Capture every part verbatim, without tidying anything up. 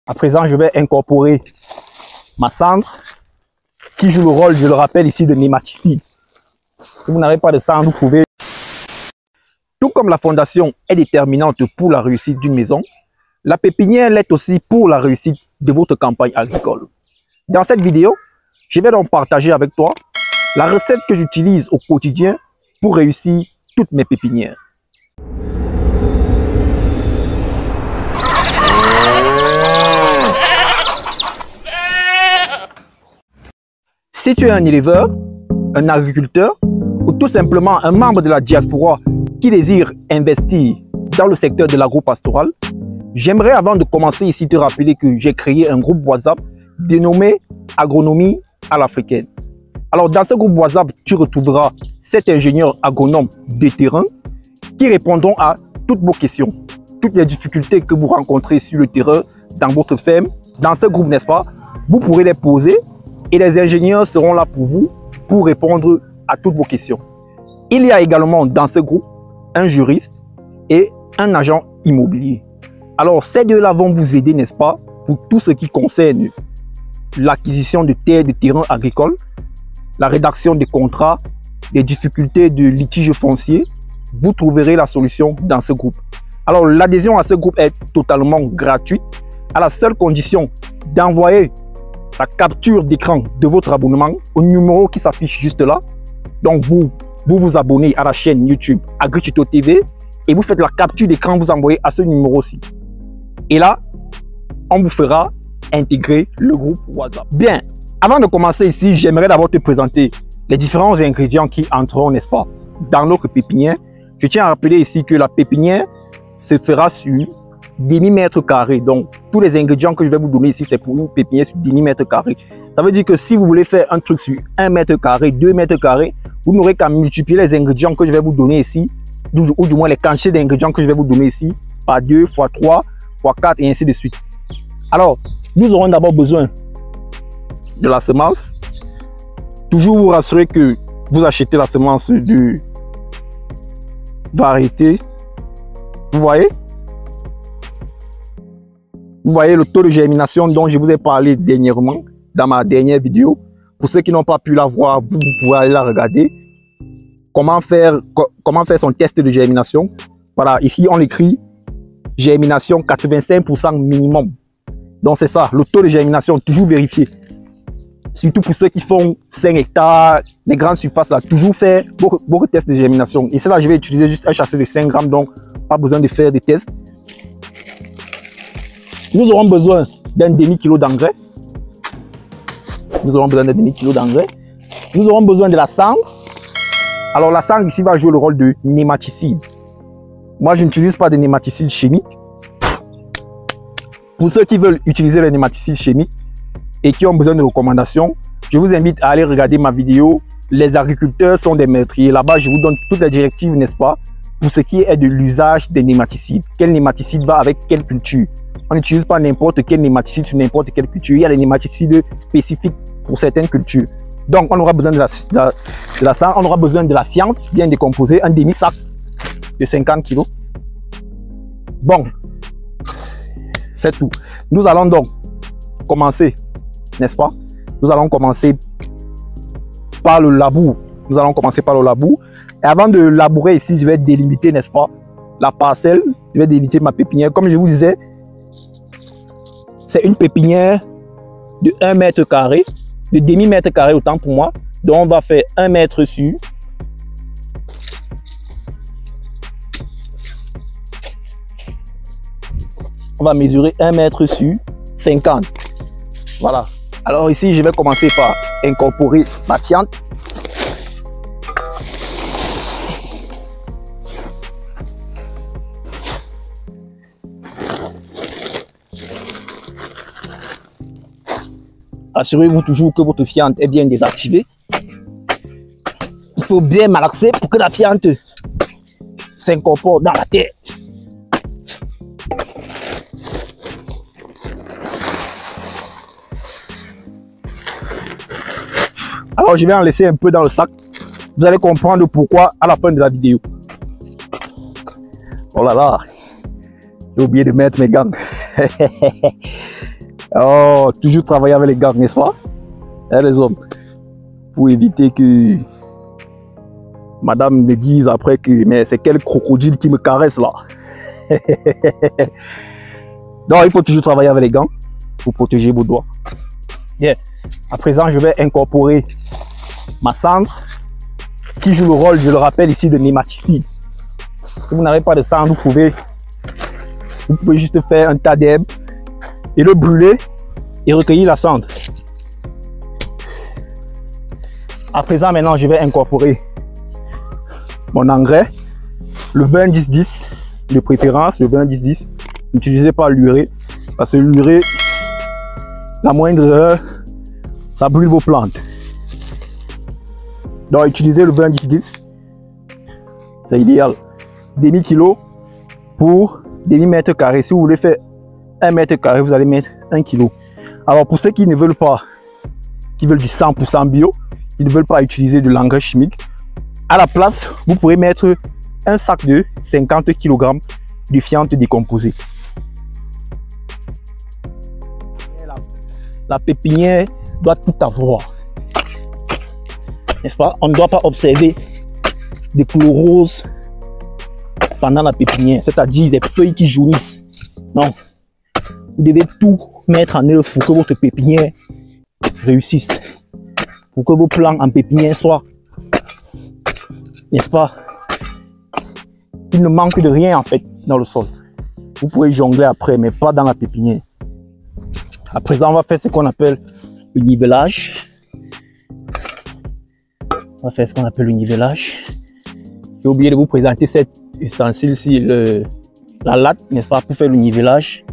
À présent, je vais incorporer ma cendre qui joue le rôle, je le rappelle ici, de nématicide. Si vous n'avez pas de cendre, vous pouvez... Tout comme la fondation est déterminante pour la réussite d'une maison, la pépinière l'est aussi pour la réussite de votre campagne agricole. Dans cette vidéo, je vais donc partager avec toi la recette que j'utilise au quotidien pour réussir toutes mes pépinières. Si tu es un éleveur, un agriculteur ou tout simplement un membre de la diaspora qui désire investir dans le secteur de l'agro-pastoral, j'aimerais avant de commencer ici te rappeler que j'ai créé un groupe WhatsApp dénommé Agronomie à l'Africaine. Alors dans ce groupe WhatsApp, tu retrouveras sept ingénieurs agronomes de terrain qui répondront à toutes vos questions, toutes les difficultés que vous rencontrez sur le terrain, dans votre ferme. Dans ce groupe, n'est-ce pas, vous pourrez les poser et les ingénieurs seront là pour vous, pour répondre à toutes vos questions. Il y a également dans ce groupe un juriste et un agent immobilier. Alors ces deux-là vont vous aider, n'est-ce pas, pour tout ce qui concerne l'acquisition de terres, de terrains agricoles, la rédaction des contrats, des difficultés de litige foncier. Vous trouverez la solution dans ce groupe. Alors l'adhésion à ce groupe est totalement gratuite, à la seule condition d'envoyer la capture d'écran de votre abonnement au numéro qui s'affiche juste là. Donc vous, vous vous abonnez à la chaîne YouTube AgriTuto T V et vous faites la capture d'écran, vous envoyez à ce numéro-ci. Et là, on vous fera intégrer le groupe WhatsApp. Bien, avant de commencer ici, j'aimerais d'abord te présenter les différents ingrédients qui entreront, n'est-ce pas, dans notre pépinière. Je tiens à rappeler ici que la pépinière se fera sur demi-mètre carré. Donc, tous les ingrédients que je vais vous donner ici, c'est pour une pépinière sur demi-mètre carré. Ça veut dire que si vous voulez faire un truc sur un mètre carré, deux mètres carrés, vous n'aurez qu'à multiplier les ingrédients que je vais vous donner ici, ou du moins les quantités d'ingrédients que je vais vous donner ici, par deux, fois trois, fois quatre et ainsi de suite. Alors, nous aurons d'abord besoin de la semence. Toujours vous rassurer que vous achetez la semence de variété. Vous voyez? Vous voyez le taux de germination dont je vous ai parlé dernièrement dans ma dernière vidéo. Pour ceux qui n'ont pas pu la voir, vous, vous pouvez aller la regarder. Comment faire, co comment faire son test de germination. Voilà, ici on écrit germination quatre-vingt-cinq pour cent minimum. Donc c'est ça, le taux de germination, toujours vérifié. Surtout pour ceux qui font cinq hectares, les grandes surfaces, là, toujours faire beaucoup, beaucoup de tests de germination. Et cela, je vais utiliser juste un chasseur de cinq grammes, donc pas besoin de faire des tests. Nous aurons besoin d'un demi-kilo d'engrais. Nous aurons besoin d'un demi-kilo d'engrais. Nous aurons besoin de la cendre. Alors la cendre ici va jouer le rôle de nématicide. Moi, je n'utilise pas de nématicide chimique. Pour ceux qui veulent utiliser les nématicides chimiques et qui ont besoin de recommandations, je vous invite à aller regarder ma vidéo. Les agriculteurs sont des meurtriers. Là-bas, je vous donne toutes les directives, n'est-ce pas, pour ce qui est de l'usage des nématicides. Quel nématicide va avec quelle culture? On n'utilise pas n'importe quel nématicide sur n'importe quelle culture. Il y a des nématicides spécifiques pour certaines cultures. Donc, on aura besoin de la, de la, de la cendre, on aura besoin de la fiente bien décomposée, un demi-sac de cinquante kilos. Bon, c'est tout. Nous allons donc commencer, n'est-ce pas? Nous allons commencer par le labour. Nous allons commencer par le labour. Et avant de labourer ici, je vais délimiter, n'est-ce pas, la parcelle. Je vais délimiter ma pépinière. Comme je vous disais, c'est une pépinière de un mètre carré, de demi-mètre carré autant pour moi. Donc on va faire un mètre sur on va mesurer un mètre sur cinquante. Voilà. Alors ici, je vais commencer par incorporer ma fiente. Assurez-vous toujours que votre fiente est bien désactivée. Il faut bien malaxer pour que la fiente s'incorpore dans la terre. Alors je vais en laisser un peu dans le sac. Vous allez comprendre pourquoi à la fin de la vidéo. Oh là là, j'ai oublié de mettre mes gants. Oh, toujours travailler avec les gars, n'est-ce pas? Hein, les hommes. Pour éviter que madame me dise après que mais c'est quel crocodile qui me caresse là. Donc il faut toujours travailler avec les gants pour protéger vos doigts. Bien. À présent, je vais incorporer ma cendre qui joue le rôle, je le rappelle ici, de nématicide. Si vous n'avez pas de cendre, vous pouvez, vous pouvez juste faire un tas d'herbe et le brûler et recueillir la cendre. À présent, maintenant, je vais incorporer mon engrais, le vingt dix dix, de préférence, le vingt dix dix. N'utilisez pas l'urée, parce que l'urée, la moindre erreur, ça brûle vos plantes. Donc, utilisez le vingt dix dix, c'est idéal. Demi kilo pour demi mètre carré. Si vous voulez faire un mètre carré, vous allez mettre un kilo. Alors, pour ceux qui ne veulent pas, qui veulent du cent pour cent bio, qui ne veulent pas utiliser de l'engrais chimique, à la place, vous pourrez mettre un sac de cinquante kilogrammes de fiente décomposée. La, la pépinière doit tout avoir, n'est-ce pas? On ne doit pas observer des couleurs roses pendant la pépinière, c'est-à-dire des feuilles qui jaunissent. Non, vous devez tout mettre en œuvre pour que votre pépinière réussisse, pour que vos plants en pépinière soient, n'est-ce pas, il ne manque de rien en fait dans le sol. Vous pouvez jongler après, mais pas dans la pépinière. À présent, on va faire ce qu'on appelle le nivelage. On va faire ce qu'on appelle le nivelage. J'ai oublié de vous présenter cet ustensile-ci, le, la latte, n'est-ce pas, pour faire le nivelage.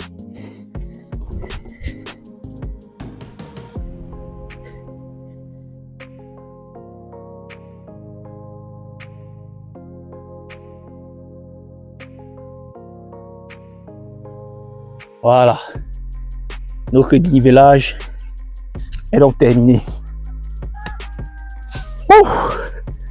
Voilà, notre nivelage est donc terminé. Ouf.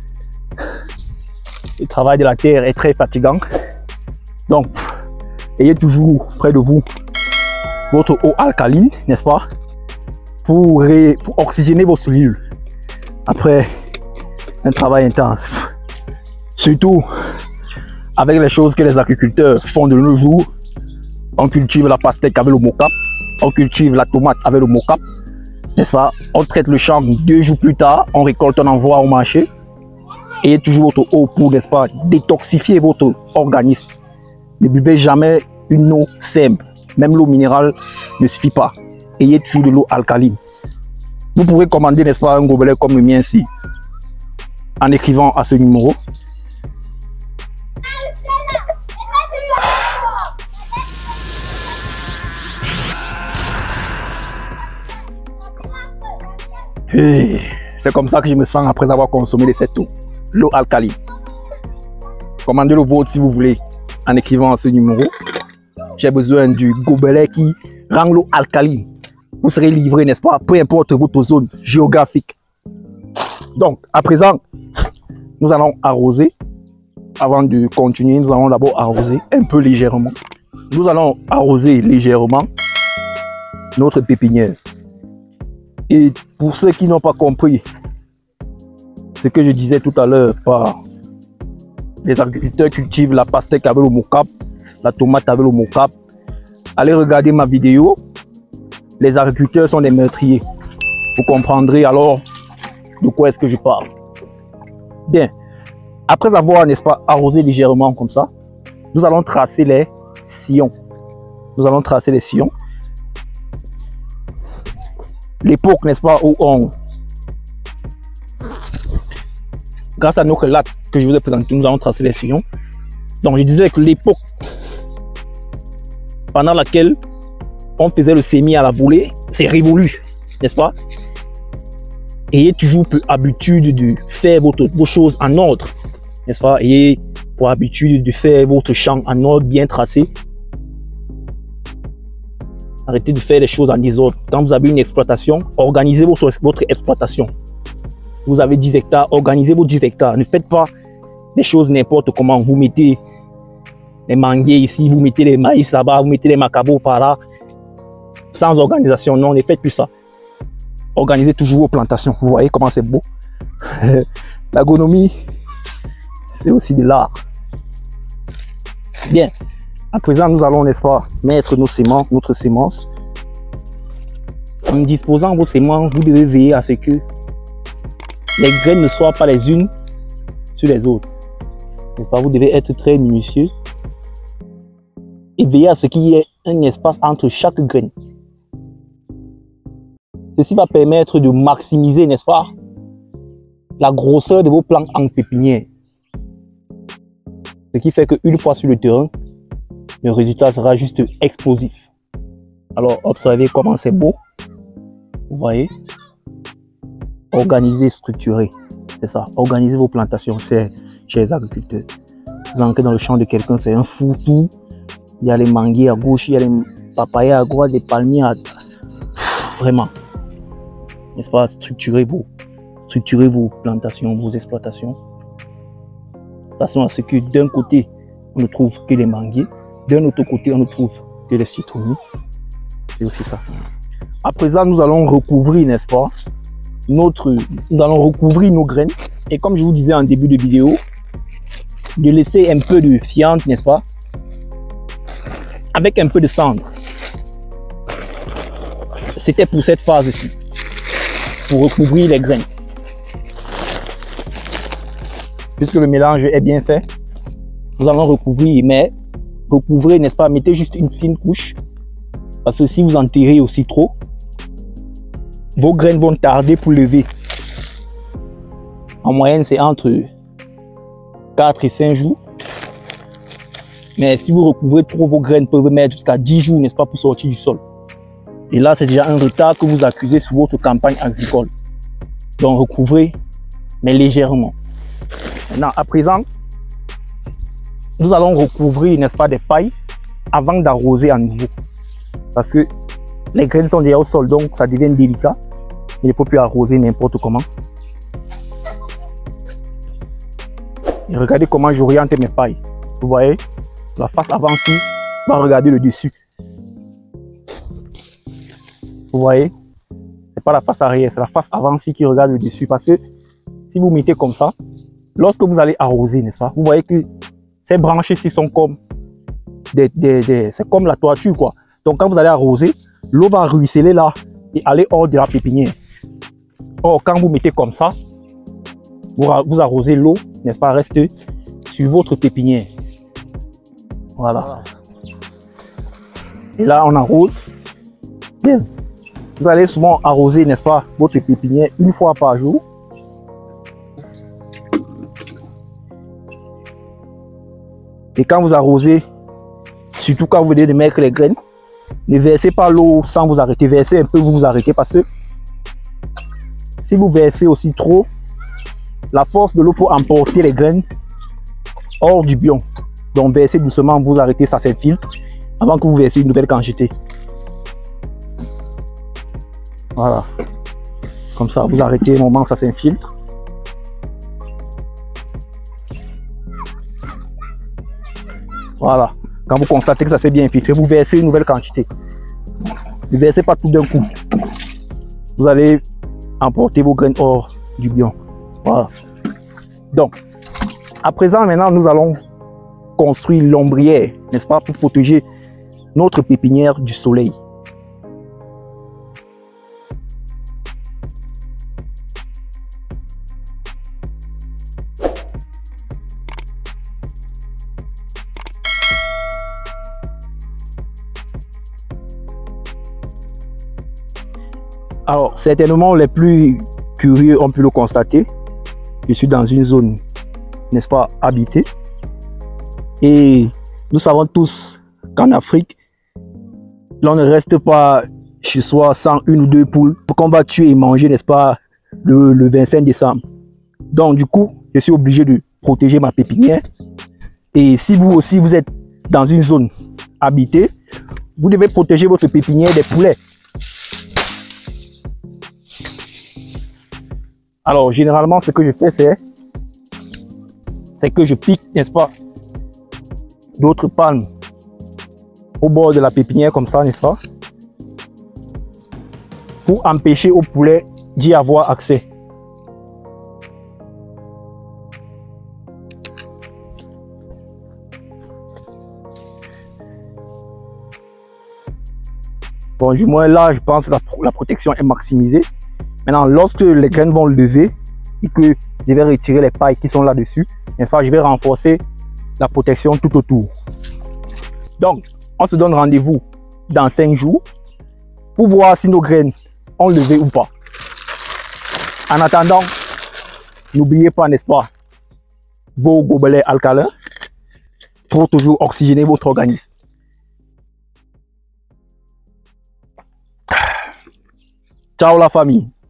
Le travail de la terre est très fatigant, donc ayez toujours près de vous votre eau alcaline, n'est-ce pas, pour, ré, pour oxygéner vos cellules après un travail intense. Surtout avec les choses que les agriculteurs font de nos jours. On cultive la pastèque avec le mocap, on cultive la tomate avec le mocap, n'est-ce pas? On traite le champ deux jours plus tard, on récolte, on envoie au marché. Ayez toujours votre eau pour, n'est-ce pas, détoxifier votre organisme. Ne buvez jamais une eau simple, même l'eau minérale ne suffit pas. Ayez toujours de l'eau alcaline. Vous pouvez commander, n'est-ce pas, un gobelet comme le mien ici, en écrivant à ce numéro. Hey, c'est comme ça que je me sens après avoir consommé de cette eau, l'eau alcaline. Commandez le vôtre si vous voulez en écrivant à ce numéro. J'ai besoin du gobelet qui rend l'eau alcaline. Vous serez livré, n'est-ce pas, peu importe votre zone géographique. Donc, à présent, nous allons arroser. Avant de continuer, nous allons d'abord arroser un peu légèrement. Nous allons arroser légèrement notre pépinière. Et pour ceux qui n'ont pas compris ce que je disais tout à l'heure, par les agriculteurs cultivent la pastèque avec le mocap, la tomate avec le mocap, allez regarder ma vidéo. Les agriculteurs sont des meurtriers. Vous comprendrez alors de quoi est-ce que je parle. Bien, après avoir, n'est-ce pas, arrosé légèrement comme ça, nous allons tracer les sillons. Nous allons tracer les sillons. L'époque, n'est-ce pas, où on, grâce à notre latte que je vous ai présenté, nous allons tracer les sillons. Donc je disais que l'époque pendant laquelle on faisait le semis à la volée, c'est révolu, n'est-ce pas? Ayez toujours pour habitude de faire votre, vos choses en ordre, n'est-ce pas? Ayez pour habitude de faire votre champ en ordre, bien tracé. Arrêtez de faire les choses en désordre. Quand vous avez une exploitation, organisez votre, votre exploitation. Vous avez dix hectares, organisez vos dix hectares. Ne faites pas les choses n'importe comment. Vous mettez les manguiers ici, vous mettez les maïs là-bas, vous mettez les macabos par là. sans organisation. Non, ne faites plus ça. Organisez toujours vos plantations. Vous voyez comment c'est beau. L'agronomie, c'est aussi de l'art. Bien. À présent, nous allons, n'est-ce pas, mettre nos semences, notre semence. En disposant vos semences, vous devez veiller à ce que les graines ne soient pas les unes sur les autres. N'est-ce pas? Vous devez être très minutieux et veiller à ce qu'il y ait un espace entre chaque graine. Ceci va permettre de maximiser, n'est-ce pas, la grosseur de vos plantes en pépinière. Ce qui fait qu'une fois sur le terrain, le résultat sera juste explosif. Alors, observez comment c'est beau. Vous voyez? Organisez, structurez. C'est ça. Organisez vos plantations, c'est chez les agriculteurs. Vous entrez dans le champ de quelqu'un, c'est un foutou. Il y a les manguiers à gauche, il y a les papayers à droite, les palmiers à... Vraiment. N'est-ce pas? Structurez vos, structurez vos plantations, vos exploitations. De façon à ce que d'un côté, on ne trouve que les manguiers. D'un autre côté, on ne trouve que les citronniers. C'est aussi ça. À présent, nous allons recouvrir, n'est-ce pas, notre, nous allons recouvrir nos graines. Et comme je vous disais en début de vidéo, de laisser un peu de fiente, n'est-ce pas, avec un peu de cendre. C'était pour cette phase-ci, pour recouvrir les graines. Puisque le mélange est bien fait, nous allons recouvrir, mais recouvrir, n'est-ce pas, mettez juste une fine couche, parce que si vous enterrez aussi trop, vos graines vont tarder pour lever. En moyenne, c'est entre quatre et cinq jours. Mais si vous recouvrez trop, vos graines peuvent mettre jusqu'à dix jours, n'est-ce pas, pour sortir du sol. Et là, c'est déjà un retard que vous accusez sur votre campagne agricole. Donc, recouvrez, mais légèrement. Maintenant, à présent, nous allons recouvrir, n'est-ce pas, des pailles avant d'arroser à nouveau. Parce que les graines sont déjà au sol, donc ça devient délicat. Il ne faut plus arroser n'importe comment. Et regardez comment j'oriente mes pailles. Vous voyez, la face avant-ci va regarder le dessus. Vous voyez, c'est pas la face arrière, c'est la face avant-ci qui regarde le dessus. Parce que si vous mettez comme ça, lorsque vous allez arroser, n'est-ce pas, vous voyez que ces branches-ci sont comme des, des, des c'est comme la toiture, quoi. Donc quand vous allez arroser, l'eau va ruisseler là et aller hors de la pépinière. Or, quand vous mettez comme ça, vous, vous arrosez l'eau, n'est-ce pas, reste sur votre pépinière. Voilà. Et là, on arrose. Bien. Vous allez souvent arroser, n'est-ce pas, votre pépinière une fois par jour. Et quand vous arrosez, surtout quand vous venez de mettre les graines, ne versez pas l'eau sans vous arrêter. Versez un peu, vous vous arrêtez parce que si vous versez aussi trop, la force de l'eau peut emporter les graines hors du bion. Donc versez doucement, vous arrêtez, ça s'infiltre avant que vous versiez une nouvelle quantité. Voilà. Comme ça, vous arrêtez un moment, ça s'infiltre. Voilà. Quand vous constatez que ça s'est bien infiltré, vous versez une nouvelle quantité. Ne versez pas tout d'un coup. Vous allez emporter vos graines hors du bion. Voilà. Donc, à présent, maintenant, nous allons construire l'ombrière, n'est-ce pas, pour protéger notre pépinière du soleil. Alors, certainement, les plus curieux ont pu le constater. Je suis dans une zone, n'est-ce pas, habitée. Et nous savons tous qu'en Afrique, l'on ne reste pas chez soi sans une ou deux poules qu'on va tuer et manger, n'est-ce pas, le, le vingt-cinq décembre. Donc, du coup, je suis obligé de protéger ma pépinière. Et si vous aussi, vous êtes dans une zone habitée, vous devez protéger votre pépinière des poulets. Alors, généralement, ce que je fais, c'est c'est que je pique, n'est-ce pas, d'autres palmes au bord de la pépinière, comme ça, n'est-ce pas. pour empêcher aux poulets d'y avoir accès. Bon, du moins là, je pense que la, la protection est maximisée. Maintenant, lorsque les graines vont lever et que je vais retirer les pailles qui sont là-dessus, n'est-ce pas, je vais renforcer la protection tout autour. Donc, on se donne rendez-vous dans cinq jours pour voir si nos graines ont levé ou pas. En attendant, n'oubliez pas, n'est-ce pas, vos gobelets alcalins pour toujours oxygéner votre organisme. Ciao la famille.